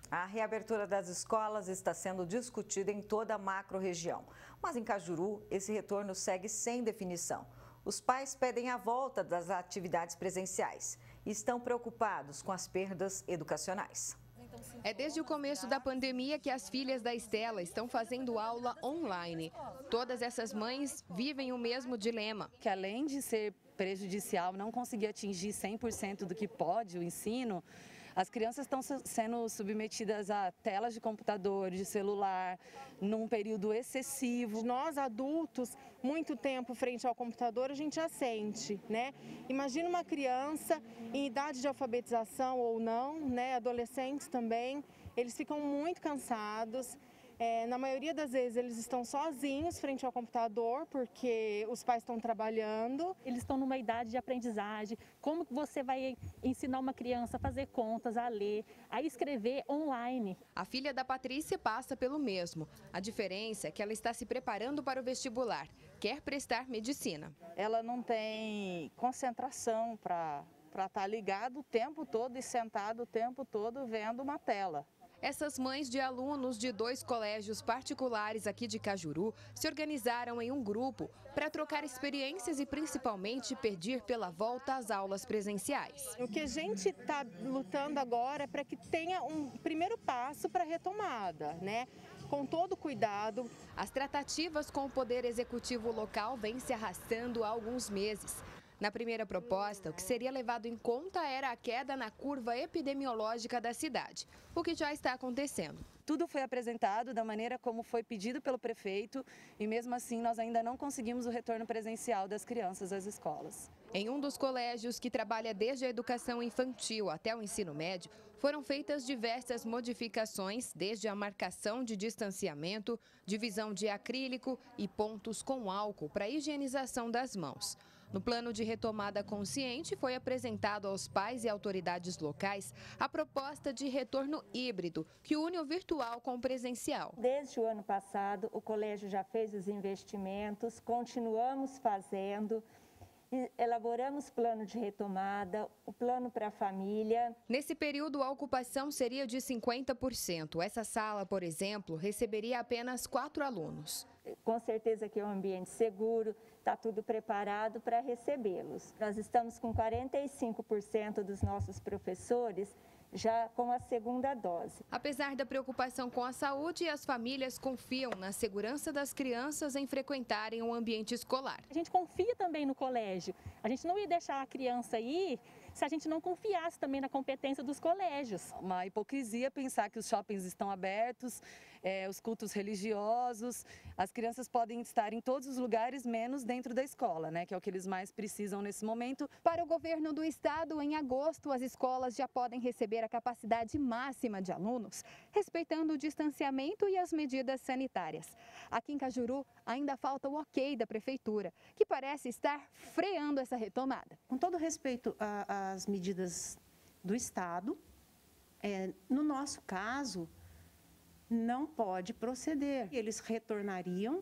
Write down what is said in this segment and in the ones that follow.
A reabertura das escolas está sendo discutida em toda a macro-região, mas em Cajuru esse retorno segue sem definição. Os pais pedem a volta das atividades presenciais e estão preocupados com as perdas educacionais. É desde o começo da pandemia que as filhas da Estela estão fazendo aula online. Todas essas mães vivem o mesmo dilema. Que além de ser prejudicial, não conseguir atingir 100% do que pode o ensino, as crianças estão sendo submetidas a telas de computador, de celular, num período excessivo. Nós, adultos, muito tempo frente ao computador, a gente já sente, né? Imagina uma criança em idade de alfabetização ou não, né? Adolescentes também, eles ficam muito cansados. Na maioria das vezes eles estão sozinhos frente ao computador porque os pais estão trabalhando. Eles estão numa idade de aprendizagem. Como você vai ensinar uma criança a fazer contas, a ler, a escrever online? A filha da Patrícia passa pelo mesmo. A diferença é que ela está se preparando para o vestibular. Quer prestar medicina. Ela não tem concentração para estar ligado o tempo todo e sentado o tempo todo vendo uma tela. Essas mães de alunos de 2 colégios particulares aqui de Cajuru se organizaram em um grupo para trocar experiências e principalmente pedir pela volta às aulas presenciais. O que a gente está lutando agora é para que tenha um primeiro passo para a retomada, né? Com todo cuidado. As tratativas com o Poder Executivo local vêm se arrastando há alguns meses. Na primeira proposta, o que seria levado em conta era a queda na curva epidemiológica da cidade, o que já está acontecendo. Tudo foi apresentado da maneira como foi pedido pelo prefeito e mesmo assim nós ainda não conseguimos o retorno presencial das crianças às escolas. Em um dos colégios que trabalha desde a educação infantil até o ensino médio, foram feitas diversas modificações, desde a marcação de distanciamento, divisão de acrílico e pontos com álcool para a higienização das mãos. No plano de retomada consciente, foi apresentado aos pais e autoridades locais a proposta de retorno híbrido, que une o virtual com o presencial. Desde o ano passado, o colégio já fez os investimentos, continuamos fazendo. Elaboramos plano de retomada, o plano para a família. Nesse período, a ocupação seria de 50%. Essa sala, por exemplo, receberia apenas 4 alunos. Com certeza que é um ambiente seguro, está tudo preparado para recebê-los. Nós estamos com 45% dos nossos professores já com a segunda dose. Apesar da preocupação com a saúde, as famílias confiam na segurança das crianças em frequentarem o ambiente escolar. A gente confia também no colégio. A gente não ia deixar a criança ir se a gente não confiasse também na competência dos colégios. Uma hipocrisia pensar que os shoppings estão abertos, os cultos religiosos, as crianças podem estar em todos os lugares, menos dentro da escola, né, que é o que eles mais precisam nesse momento. Para o governo do estado, em agosto, as escolas já podem receber a capacidade máxima de alunos, respeitando o distanciamento e as medidas sanitárias. Aqui em Cajuru, ainda falta o ok da prefeitura, que parece estar freando essa retomada. Com todo respeito às medidas do estado, no nosso caso, não pode proceder. Eles retornariam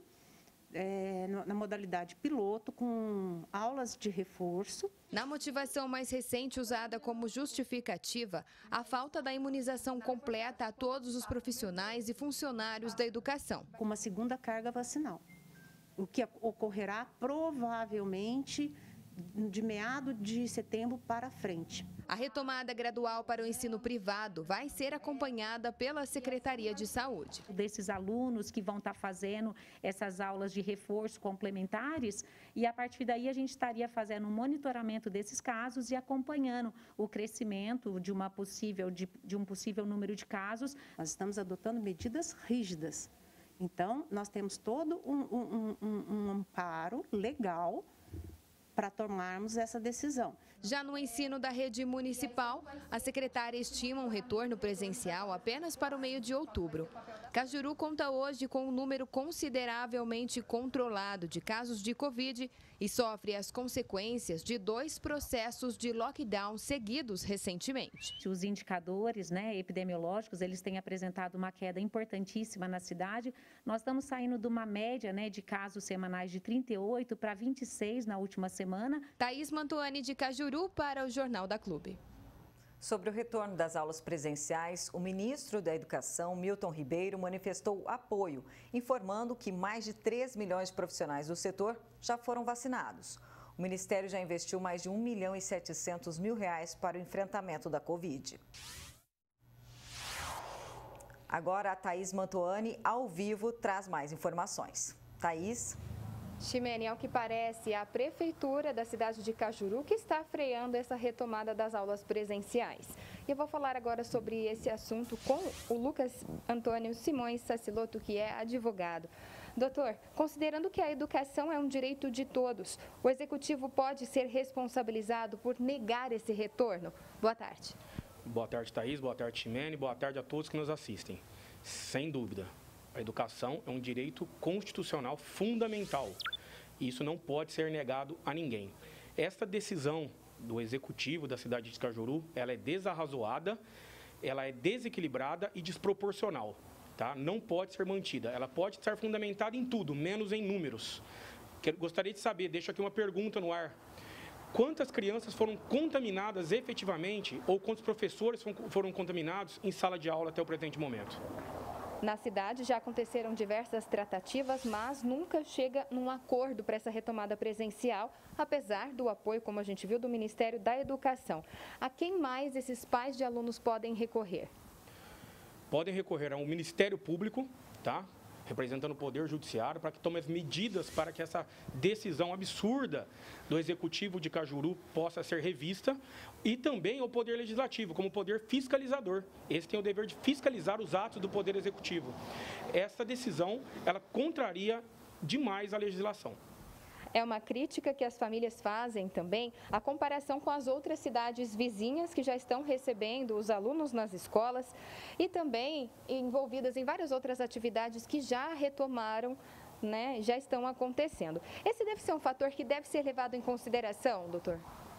na modalidade piloto, com aulas de reforço. Na motivação mais recente usada como justificativa, a falta da imunização completa a todos os profissionais e funcionários da educação. Com uma segunda carga vacinal, o que ocorrerá provavelmente de meado de setembro para frente. A retomada gradual para o ensino privado vai ser acompanhada pela Secretaria de Saúde. Desses alunos que vão estar fazendo essas aulas de reforço complementares, e a partir daí a gente estaria fazendo um monitoramento desses casos e acompanhando o crescimento de um possível número de casos. Nós estamos adotando medidas rígidas. Então, nós temos todo um amparo legal para tomarmos essa decisão. Já no ensino da rede municipal, a secretária estima um retorno presencial apenas para o meio de outubro. Cajuru conta hoje com um número consideravelmente controlado de casos de Covid e sofre as consequências de 2 processos de lockdown seguidos recentemente. Os indicadores, epidemiológicos, eles têm apresentado uma queda importantíssima na cidade. Nós estamos saindo de uma média, de casos semanais de 38 para 26 na última semana. Thaís Mantuani de Cajuru para o Jornal da Clube. Sobre o retorno das aulas presenciais, o ministro da Educação, Milton Ribeiro, manifestou apoio, informando que mais de 3 milhões de profissionais do setor já foram vacinados. O Ministério já investiu mais de R$ 1.700.000 para o enfrentamento da Covid. Agora a Thaís Mantuani, ao vivo, traz mais informações. Thaís? Ximene, ao que parece, é a Prefeitura da cidade de Cajuru que está freando essa retomada das aulas presenciais. E eu vou falar agora sobre esse assunto com o Lucas Antônio Simões Saciloto, que é advogado. Doutor, considerando que a educação é um direito de todos, o Executivo pode ser responsabilizado por negar esse retorno? Boa tarde. Boa tarde, Thaís. Boa tarde, Ximene. Boa tarde a todos que nos assistem. Sem dúvida, a educação é um direito constitucional fundamental. E isso não pode ser negado a ninguém. Esta decisão do Executivo da cidade de Cajuru, ela é desarrazoada, ela é desequilibrada e desproporcional. Tá? Não pode ser mantida. Ela pode estar fundamentada em tudo, menos em números. Gostaria de saber, deixo aqui uma pergunta no ar. Quantas crianças foram contaminadas efetivamente ou quantos professores foram contaminados em sala de aula até o presente momento? Na cidade já aconteceram diversas tratativas, mas nunca chega num acordo para essa retomada presencial, apesar do apoio, como a gente viu, do Ministério da Educação. A quem mais esses pais de alunos podem recorrer? Podem recorrer ao Ministério Público, tá? Representando o Poder Judiciário, para que tome as medidas para que essa decisão absurda do Executivo de Cajuru possa ser revista, e também ao Poder Legislativo, como poder fiscalizador. Esse tem o dever de fiscalizar os atos do Poder Executivo. Essa decisão, ela contraria demais a legislação. É uma crítica que as famílias fazem também a comparação com as outras cidades vizinhas que já estão recebendo os alunos nas escolas e também envolvidas em várias outras atividades que já retomaram, né, já estão acontecendo. Esse deve ser um fator que deve ser levado em consideração, doutor?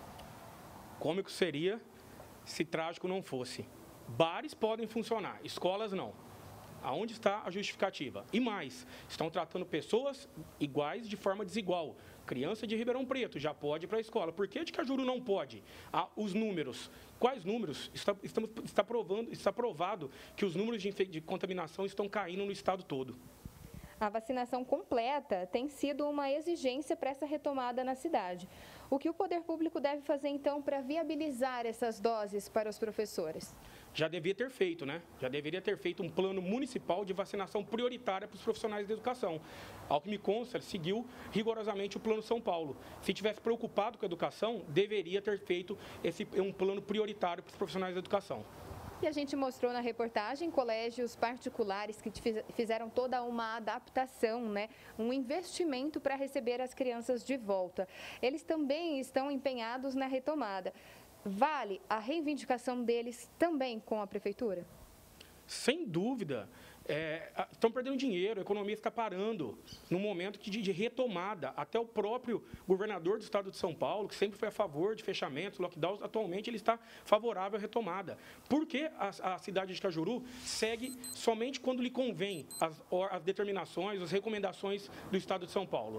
Cômico seria se trágico não fosse. Bares podem funcionar, escolas não. Aonde está a justificativa? E mais, estão tratando pessoas iguais de forma desigual. Criança de Ribeirão Preto já pode ir para a escola. Por que de Cajuru não pode? Os números. Quais números? Está provado que os números de contaminação estão caindo no estado todo. A vacinação completa tem sido uma exigência para essa retomada na cidade. O que o poder público deve fazer, então, para viabilizar essas doses para os professores? Já devia ter feito, né? Já deveria ter feito um plano municipal de vacinação prioritária para os profissionais de educação. Ao que me consta, ele seguiu rigorosamente o Plano São Paulo. Se tivesse preocupado com a educação, deveria ter feito um plano prioritário para os profissionais de educação. E a gente mostrou na reportagem colégios particulares que fizeram toda uma adaptação, né? Um investimento para receber as crianças de volta. Eles também estão empenhados na retomada. Vale a reivindicação deles também com a Prefeitura? Sem dúvida. Estão perdendo dinheiro, a economia está parando num momento de retomada. Até o próprio governador do estado de São Paulo, que sempre foi a favor de fechamentos, lockdowns, atualmente ele está favorável à retomada. Por que a cidade de Cajuru segue somente quando lhe convém as determinações, as recomendações do estado de São Paulo?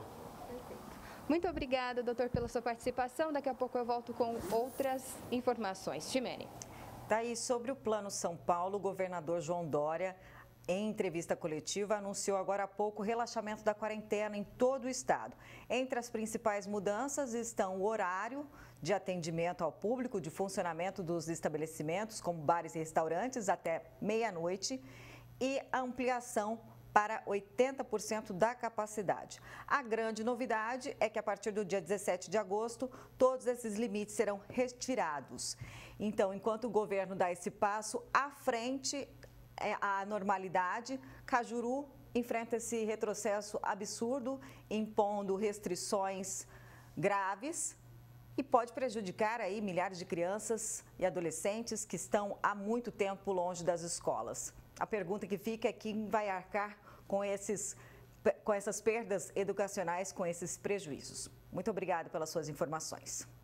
Muito obrigada, doutor, pela sua participação. Daqui a pouco eu volto com outras informações. Ximene. Daí, sobre o Plano São Paulo, o governador João Dória, em entrevista coletiva, anunciou agora há pouco o relaxamento da quarentena em todo o estado. Entre as principais mudanças estão o horário de atendimento ao público, de funcionamento dos estabelecimentos, como bares e restaurantes, até meia-noite, e a ampliação para 80% da capacidade. A grande novidade é que a partir do dia 17 de agosto, todos esses limites serão retirados. Então, enquanto o governo dá esse passo à frente à normalidade, Cajuru enfrenta esse retrocesso absurdo, impondo restrições graves e pode prejudicar aí milhares de crianças e adolescentes que estão há muito tempo longe das escolas. A pergunta que fica é quem vai arcar com essas perdas educacionais, com esses prejuízos. Muito obrigada pelas suas informações.